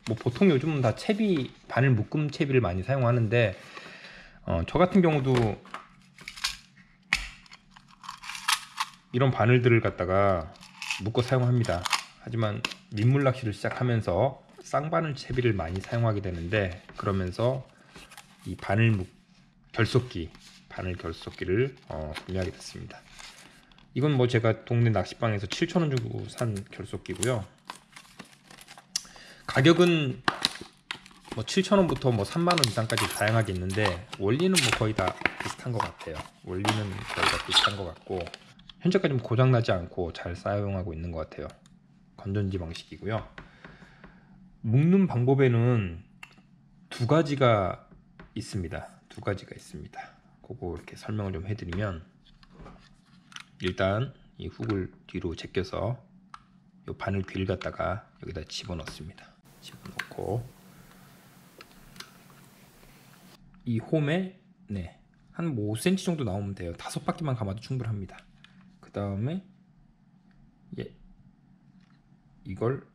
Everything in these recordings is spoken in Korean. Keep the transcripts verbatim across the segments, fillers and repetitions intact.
뭐 보통 요즘은 다 채비, 바늘 묶음 채비를 많이 사용하는데 어, 저 같은 경우도 이런 바늘들을 갖다가 묶어 사용합니다. 하지만 민물 낚시를 시작하면서 쌍바늘 채비를 많이 사용하게 되는데, 그러면서 이 바늘 묶 결속기, 바늘 결속기를 어, 구매하게 됐습니다. 이건 뭐 제가 동네 낚시방에서 칠천 원 주고 산 결속기고요. 가격은 뭐 칠천 원부터 뭐 삼만 원 이상까지 다양하게 있는데, 원리는 뭐 거의 다 비슷한 것 같아요. 원리는 거의 다 비슷한 것 같고, 현재까지 좀 고장나지 않고 잘 사용하고 있는 것 같아요. 건전지 방식이고요. 묶는 방법에는 두 가지가 있습니다. 두 가지가 있습니다. 그거 이렇게 설명을 좀 해드리면, 일단 이 훅을 뒤로 제껴서 이 바늘 귀를 갖다가 여기다 집어넣습니다. 집어넣고 이 홈에 네, 한 뭐 오 센티미터 정도 나오면 돼요. 다섯 바퀴만 감아도 충분합니다. 그 다음에 예, 이걸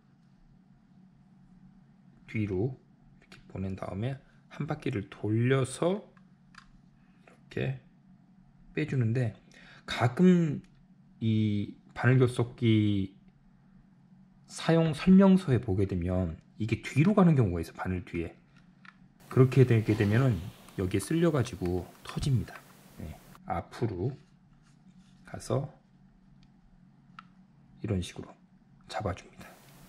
뒤로 이렇게 보낸 다음에 한 바퀴를 돌려서 이렇게 빼주는데, 가끔 이 바늘 결속기 사용 설명서에 보게 되면 이게 뒤로 가는 경우가 있어요. 바늘 뒤에. 그렇게 되게 되면은 여기에 쓸려 가지고 터집니다. 네, 앞으로 가서 이런 식으로 잡아줍니다.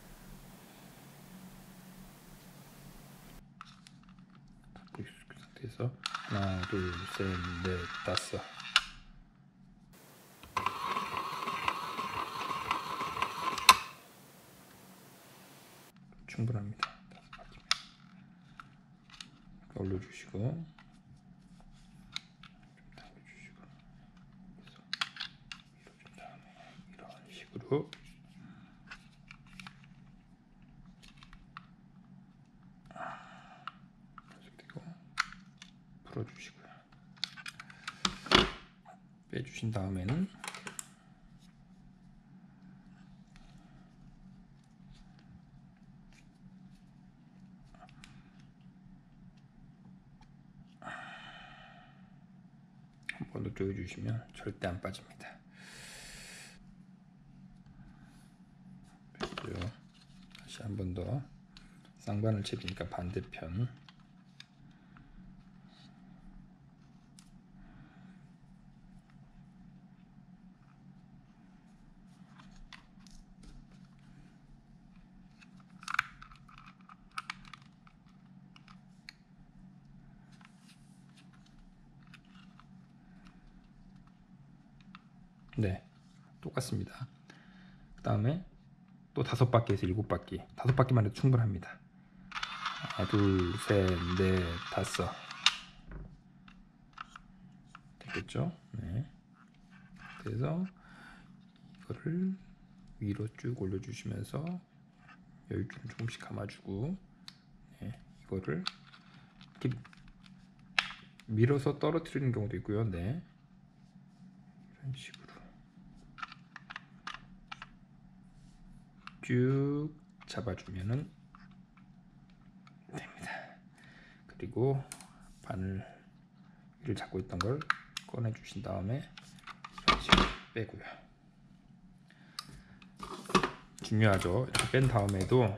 그 상태에서 하나, 둘, 셋, 넷, 다섯. 충분합니다. 올려주시고 좀 당겨주시고 밀어준 다음에 이런 식으로 그리고 풀어주시고요. 빼주신 다음에는 한 번 더 조여주시면 절대 안 빠집니다. 그리고 다시 한 번 더 쌍바늘 채비니까 반대편 네, 똑같습니다. 그 다음에 또 다섯 바퀴에서 일곱 바퀴, 다섯 바퀴만 해도 충분합니다. 하나, 둘, 셋, 넷, 다섯. 됐겠죠? 네. 그래서 이거를 위로 쭉 올려주시면서 여유줄을 조금씩 감아주고, 네, 이거를 이렇게 밀어서 떨어뜨리는 경우도 있고요. 네, 이런 식으로 쭉 잡아주면은 됩니다. 그리고 바늘 위를 잡고 있던 걸 꺼내 주신 다음에 빼고요. 중요하죠. 이렇게 뺀 다음에도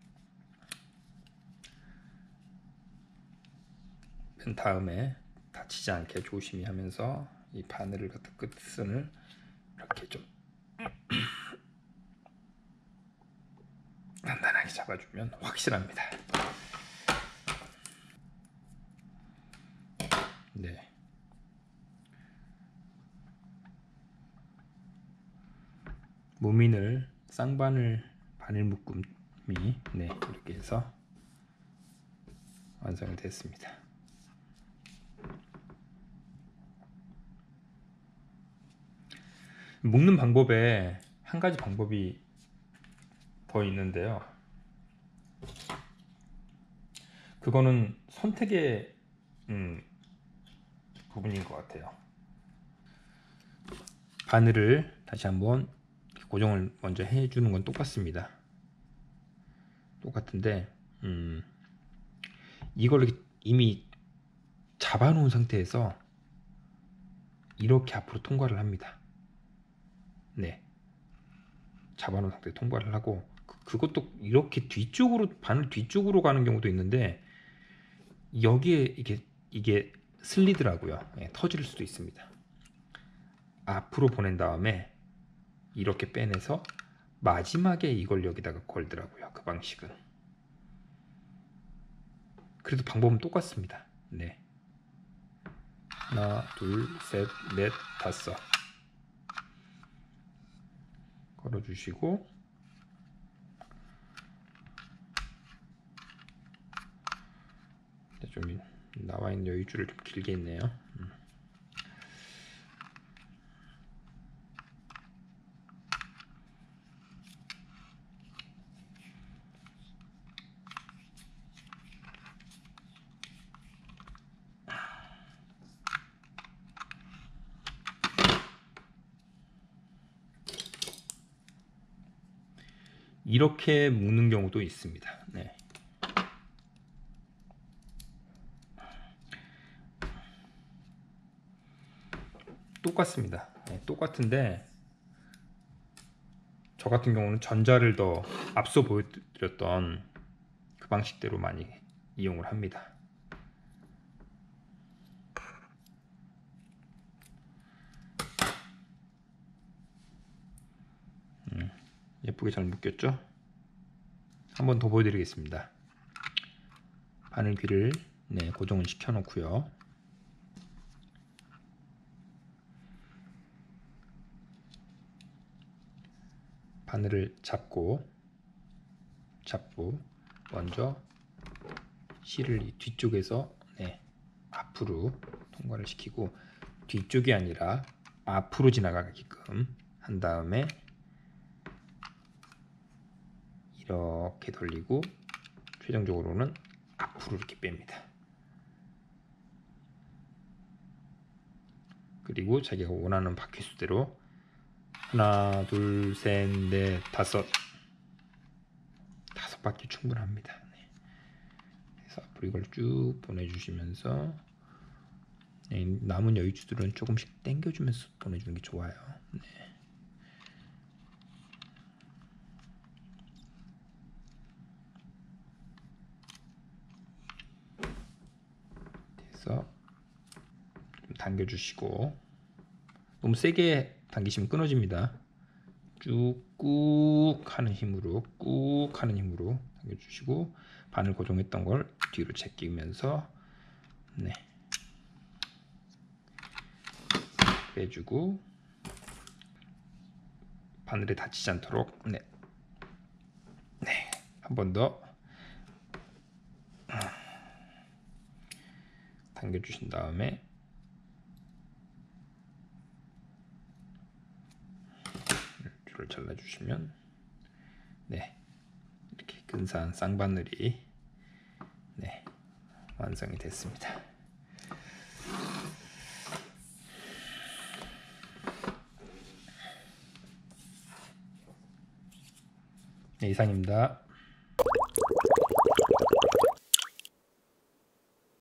뺀 다음에 다치지 않게 조심히 하면서 이 바늘을 갖다 끝선을 이렇게 좀 단단하게 잡아주면 확실합니다. 네. 무민을 쌍바늘 바늘 묶음이 네, 이렇게 해서 완성이 됐습니다. 묶는 방법에 한 가지 방법이 더 있는데요. 그거는 선택의 음, 부분인 것 같아요. 바늘을 다시 한번 고정을 먼저 해주는 건 똑같습니다. 똑같은데 음, 이걸 이미 잡아놓은 상태에서 이렇게 앞으로 통과를 합니다. 네, 잡아놓은 상태에 통과를 하고 그, 그것도 이렇게 뒤쪽으로 바늘 뒤쪽으로 가는 경우도 있는데 여기에 이게 이게 슬리더라고요. 네, 터질 수도 있습니다. 앞으로 보낸 다음에 이렇게 빼내서 마지막에 이걸 여기다가 걸더라고요. 그 방식은. 그래도 방법은 똑같습니다. 네. 하나, 둘, 셋, 넷, 다섯. 걸어주시고 좀 나와 있는 여유줄을 좀 길게 했네요. 음. 이렇게 묶는 경우도 있습니다. 네. 똑같습니다. 네, 똑같은데 저 같은 경우는 전자를 더 앞서 보여드렸던 그 방식대로 많이 이용을 합니다. 음, 예쁘게 잘 묶였죠? 한 번 더 보여드리겠습니다. 바늘 귀를 네, 고정을 시켜 놓고요. 바늘을 잡고 잡고 먼저 실을 이 뒤쪽에서 네, 앞으로 통과를 시키고 뒤쪽이 아니라 앞으로 지나가게끔 한 다음에 이렇게 돌리고 최종적으로는 앞으로 이렇게 뺍니다. 그리고 자기가 원하는 바퀴 수대로 하나, 둘, 셋, 넷, 다섯 다섯 바퀴 충분합니다. 네. 그래서 앞으로 이걸 쭉 보내주시면서 네, 남은 여유줄들은 조금씩 당겨주면서 보내주는 게 좋아요. 네. 그래서 좀 당겨주시고 너무 세게 당기시면 끊어집니다. 쭉 꾹 하는 힘으로 꾹 하는 힘으로 당겨주시고 바늘 고정했던 걸 뒤로 제끼면서 네. 빼주고 바늘에 닫히지 않도록 네. 네. 한 번 더 당겨주신 다음에 줄을 잘라주시면 네 이렇게 근사한 쌍바늘이 네 완성이 됐습니다. 네, 이상입니다.